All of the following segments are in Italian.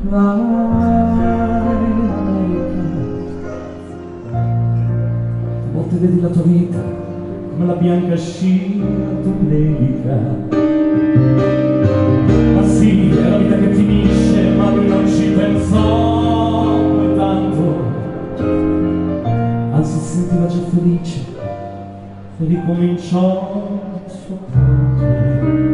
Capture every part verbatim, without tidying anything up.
vai America. A volte vedi la tua vita come la bianca scia domenica. Ma sì, è la vita che finisce, ma lui non ci pensò più tanto, anzi si sentiva già felice e ricominciò il suo canto.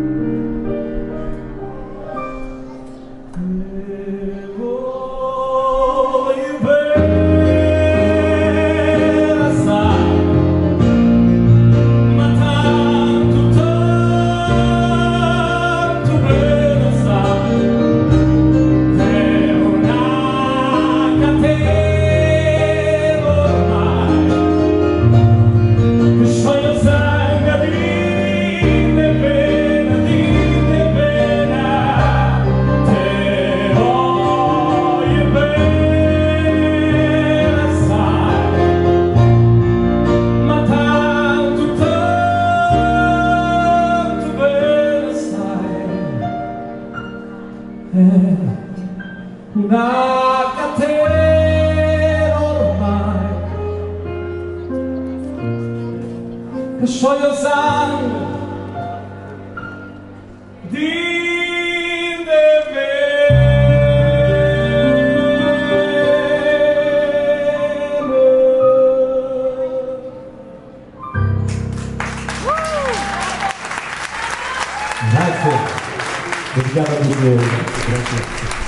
Una catena ormai che scioglie il sangue di Grazie, dedicato a tutti voi. Grazie.